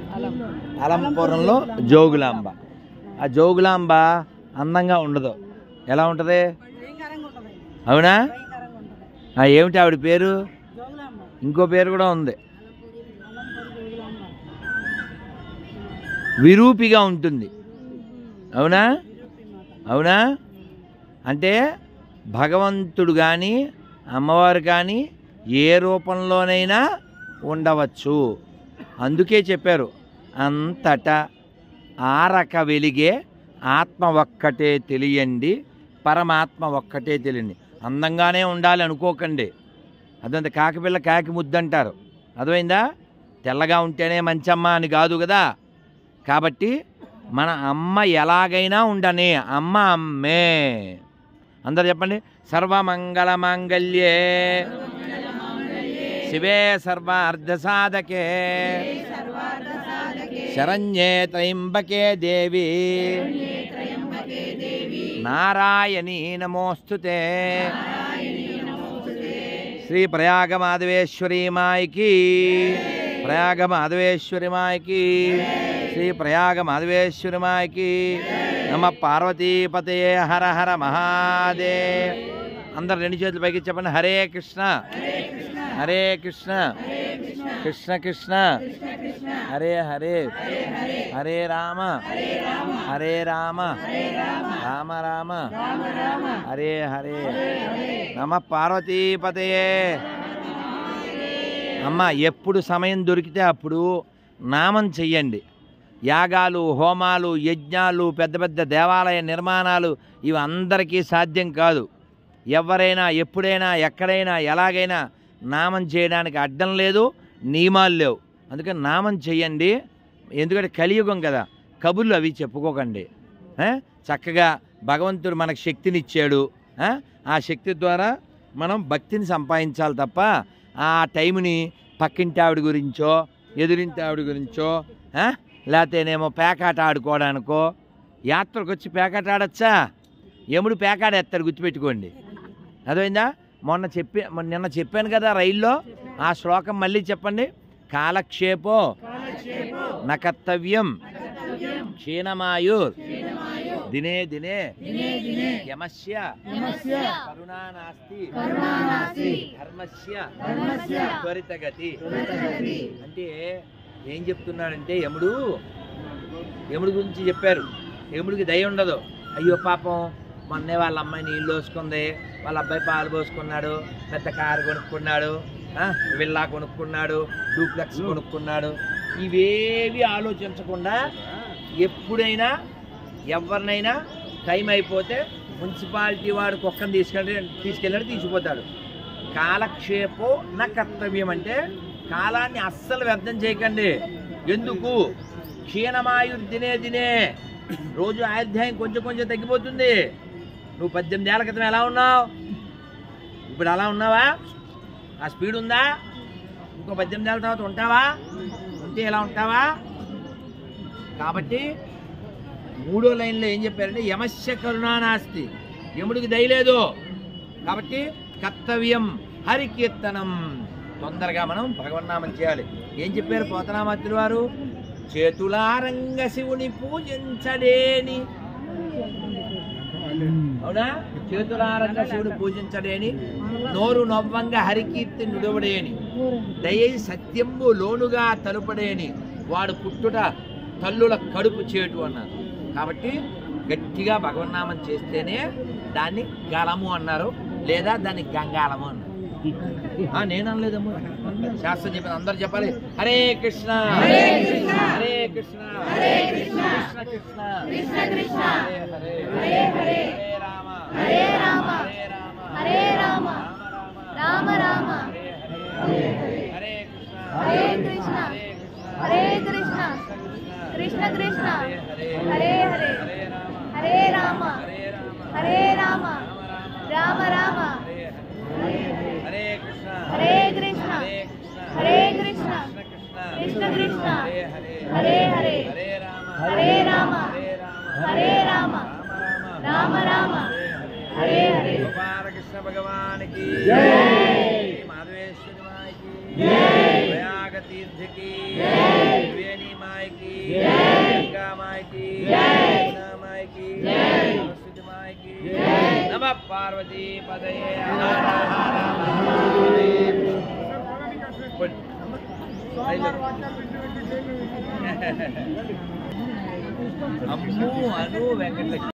అలంపురంలో జోగులాంబ. ఆ జోగులాంబ అందంగా ఉండదు, ఎలా ఉంటుంది? అవునా? ఏమిటి ఆవిడ పేరు? ఇంకో పేరు కూడా ఉంది, విరూపిగా ఉంటుంది. అవునా? అవునా? అంటే భగవంతుడు కానీ అమ్మవారు కానీ ఏ రూపంలోనైనా ఉండవచ్చు. అందుకే చెప్పారు, అంతటా ఆరక వెలిగే ఆత్మ ఒక్కటే తెలియండి, పరమాత్మ ఒక్కటే తెలియండి. అందంగానే ఉండాలి అనుకోకండి, అదంతా కాకిపిల్ల కాకి ముద్దంటారు, అర్థమైందా? తెల్లగా ఉంటేనే మంచమ్మ అని కాదు కదా. కాబట్టి మన అమ్మ ఎలాగైనా ఉండని, అమ్మ అమ్మే. అందరు చెప్పండి, సర్వమంగళ మాంగళ్యే శివే సర్వార్థ సాధకే శరణ్యే త్రయంబకే దేవి నారాయణీ నమోస్తుతే. శ్రీ ప్రయాగ మాధవేశ్వరీ మాయకి, ప్రయాగ మాధవేశ్వరి మాయకి, శ్రీ ప్రయాగ మాధవేశ్వరి మాయకి. నమ పార్వతీపతయే హర హర మహాదేవ్. అందరు రెండు చేతులు పైకి చెప్పండి, హరే కృష్ణ హరే కృష్ణ కృష్ణ కృష్ణ హరే హరే, హరే రామ హరే రామ రామ రామ హరే హరే. నమ పార్వతీపతయే. అమ్మ ఎప్పుడు సమయం దొరికితే అప్పుడు నామం చెయ్యండి. యాగాలు, హోమాలు, యజ్ఞాలు, పెద్ద పెద్ద దేవాలయ నిర్మాణాలు ఇవి అందరికీ సాధ్యం కాదు. ఎవరైనా ఎప్పుడైనా ఎక్కడైనా ఎలాగైనా నామం చేయడానికి అడ్డం లేదు, నియమాలు లేవు. అందుకని నామం చెయ్యండి. ఎందుకంటే కలియుగం కదా, కబుర్లు అవి చెప్పుకోకండి. చక్కగా భగవంతుడు మనకు శక్తినిచ్చాడు, ఆ శక్తి ద్వారా మనం భక్తిని సంపాదించాలి తప్ప ఆ టైంని పక్కింటి ఆవిడ గురించో ఎదురింటి ఆవిడ గురించో లేకపోతేనేమో పేకాట ఆడుకోవడానికో. యాత్రకు వచ్చి పేకాట ఆడచ్చా? యముడు పేకాట ఎత్తాడు, గుర్తుపెట్టుకోండి. అదైందా? నిన్న చెప్పాను కదా రైల్లో, ఆ శ్లోకం మళ్ళీ చెప్పండి. కాలక్షేపో న కర్తవ్యం క్షీణమాయుర్ దినే దినే యమస్య కరుణా నాస్తి ధర్మస్య త్వరితగతి. అంటే ఏం చెప్తున్నాడంటే, యముడు గురించి చెప్పారు. యముడికి దయ ఉండదు. అయ్యో పాపం, మొన్నే వాళ్ళ అమ్మాయి నీళ్ళు పోసుకుంది, వాళ్ళ అబ్బాయి పాలు పోసుకున్నాడు, పెద్ద కారు కొనుక్కున్నాడు, విల్లా కొనుక్కున్నాడు, డూప్లెక్స్ కొనుక్కున్నాడు. ఇవేవి ఆలోచించకుండా ఎప్పుడైనా ఎవరినైనా టైం అయిపోతే మున్సిపాలిటీ వాడు కుక్కను తీసుకెళ్ళాడు, తీసుకుపోతాడు. కాలక్షేపో నా కర్తవ్యం అంటే కాలాన్ని అస్సలు వ్యర్థం చేయకండి. ఎందుకు? క్షీణమాయుర్ దినే దినే, రోజు ఆయుర్దాయం కొంచెం కొంచెం తగ్గిపోతుంది. నువ్వు 18 ఏళ్ల క్రితం ఎలా ఉన్నావు, ఇప్పుడు అలా ఉన్నావా? ఆ స్పీడ్ ఉందా? ఇంకో 18 ఏళ్ళ తర్వాత ఉంటావా? ఉంటే ఎలా ఉంటావా? కాబట్టి 3వ లైన్లో ఏం చెప్పారంటే, యమస్య కరుణా నాస్తి, యముడికి దయలేదు. కాబట్టి కర్తవ్యం హరికీర్తనం, తొందరగా మనం భగవన్నామం చేయాలి. ఏం చెప్పారు పోతనామాత్యులు వారు? చేతులారంగ శివుని పూజించడేని, అవునా? చేతులారంగ శివుని పూజించడేని, నోరు నవ్వంగా హరికీర్తి నుడవడేని, దయ సత్యంబు లోనుగా తలుపడేని, వాడు పుట్టుట తల్లుల కడుపు చేటు అన్నారు. కాబట్టి గట్టిగా భగవన్నామం చేస్తేనే దాన్ని గలము అన్నారు, లేదా దాన్ని గంగాళము అన్నారు. నేను అనలేదమ్మా, శాస్త్రం చెప్పిన అందరు చెప్పాలి. హరే కృష్ణ హరే కృష్ణ హరే కృష్ణ కృష్ణ కృష్ణ హరే హరే హరే హరే, హరే రామ హరే రామ హరే రామ రామ రామ హరే హరే, హరే కృష్ణ హరే కృష్ణ హరే కృష్ణ కృష్ణ కృష్ణ హరే హరే, హరే రామ హరే రామ రామ రామ హరే కృష్ణ హరే కృష్ణ హరే కృష్ణ కృష్ణ కృష్ణ హరే హరే, హరే రామ హరే రామ రామ రామ హరే హరే. గోపాలకృష్ణ భగవానికి జై, మాధవేశ్వరి మాయకి జై, ప్రయాగ తీర్థకి త్రివేణి మాయకి పార్వతి మాయకి నమ పార్వతీ పదయే హర హర మహాదేవ్. అమ్ము అను వెంకటలక్ష్మి